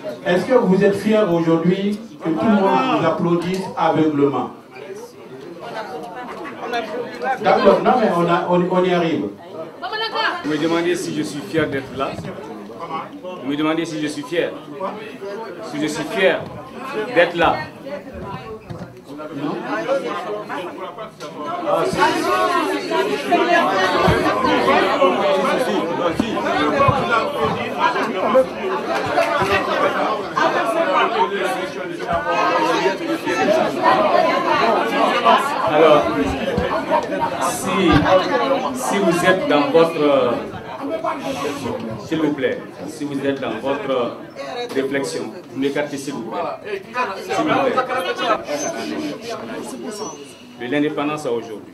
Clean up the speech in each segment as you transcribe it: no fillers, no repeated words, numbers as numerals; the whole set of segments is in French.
Est-ce que vous êtes fiers aujourd'hui que tout le monde vous applaudisse aveuglement? D'accord, non mais on y arrive. Vous me demandez si je suis fier d'être là. Vous me demandez si je suis fier. Si je suis fier d'être là. Non. Alors, si vous êtes dans votre... S'il vous plaît, si vous êtes dans votre réflexion, vous m'écartez s'il vous plaît. S'il vous plaît. De l'indépendance à aujourd'hui.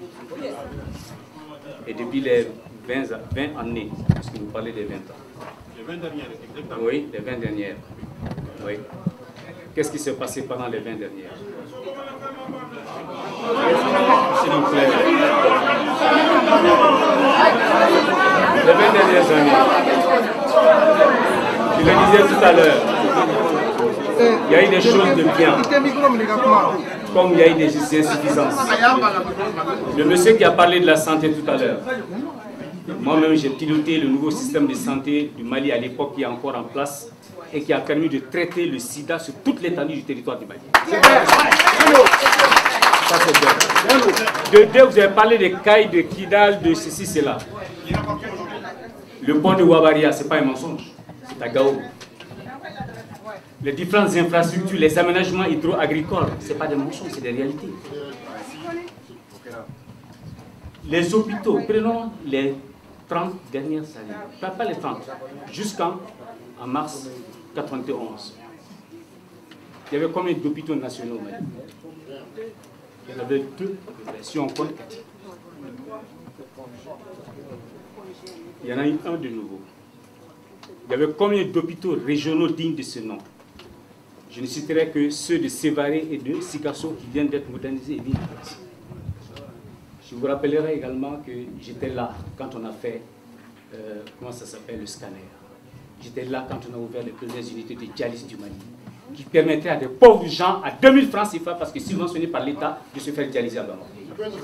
Et depuis les 20 années, parce que vous parlez des 20 ans. Les 20 dernières, exactement. Oui, les 20 dernières. Oui. Qu'est-ce qui s'est passé pendant les 20 dernières? S'il vous plaît. Les 20 dernières années, je le disais tout à l'heure, il y a eu des choses de bien, comme il y a eu des insuffisances. Le monsieur qui a parlé de la santé tout à l'heure, moi-même j'ai piloté le nouveau système de santé du Mali à l'époque qui est encore en place et qui a permis de traiter le sida sur toute l'étendue du territoire du Mali. Ça c'est bien. De deux, vous avez parlé des cailles de Kidal, de ceci, cela. Le pont de Wabaria, ce n'est pas un mensonge, c'est à Gao. Les différentes infrastructures, les aménagements hydro-agricoles, ce n'est pas des mensonges, c'est des réalités. Les hôpitaux, prenons les 30 dernières années, pas les 30, jusqu'en mars 91. Il y avait combien d'hôpitaux nationaux au Mali? Il y en avait 2, si on compte 4. Il y en a eu un de nouveau. Il y avait combien d'hôpitaux régionaux dignes de ce nom? Je ne citerai que ceux de Sévaré et de Sikasso qui viennent d'être modernisés et mis en place. Je vous rappellerai également que j'étais là quand on a fait, comment ça s'appelle, le scanner. J'étais là quand on a ouvert les premières unités de dialyse du Mali, qui permettaient à des pauvres gens à 2000 francs CFA, parce que subventionnés par l'État, de se faire dialyser à Bamako.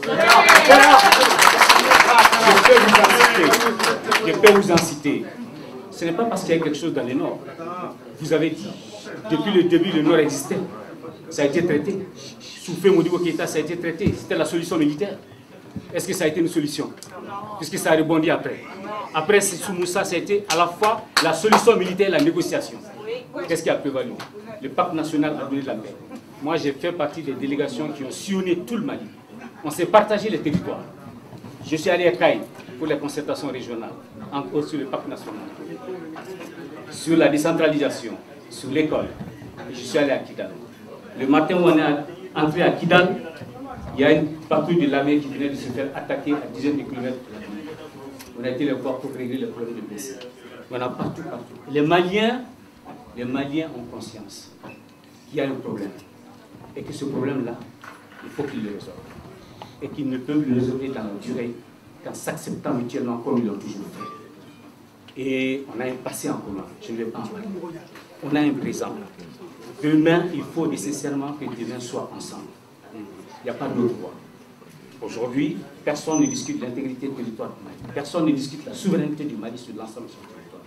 Je peux vous en citer. Ce n'est pas parce qu'il y a quelque chose dans le Nord. Vous avez dit, depuis le début, le Nord existait. Ça a été traité. Sous Faure Modibo Keïta, ça a été traité. C'était la solution militaire. Est-ce que ça a été une solution? Puisque ça a rebondi après. Après, sous Moussa, ça a été à la fois la solution militaire et la négociation. Qu'est-ce qui a prévalu? Le pacte national a donné de la paix. Moi, j'ai fait partie des délégations qui ont sillonné tout le Mali. On s'est partagé les territoires. Je suis allé à Caille pour les concertations régionales, encore sur le pacte national, sur la décentralisation, sur l'école. Je suis allé à Kidal. Le matin où on est entré à Kidal, il y a une patrouille de l'armée qui venait de se faire attaquer à dizaines de kilomètres. On a été les voir pour régler le problème de blessés. On a partout, partout. Les Maliens ont conscience qu'il y a un problème. Et que ce problème-là, il faut qu'ils le résolvent. Et qu'ils ne peuvent le résoudre dans la durée qu'en s'acceptant mutuellement comme ils l'ont toujours fait. Et on a un passé en commun, je ne vais pas en parler. On a un présent. Demain, il faut nécessairement que demain soit ensemble. Il n'y a pas d'autre voie. Aujourd'hui, personne ne discute l'intégrité du territoire du Mali. Personne ne discute la souveraineté du Mali sur l'ensemble de son territoire.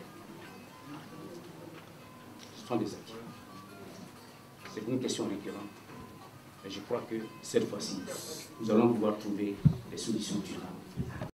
Ce sont des acquis. C'est une question récurrente. Et je crois que cette fois-ci, nous allons pouvoir trouver des solutions durables.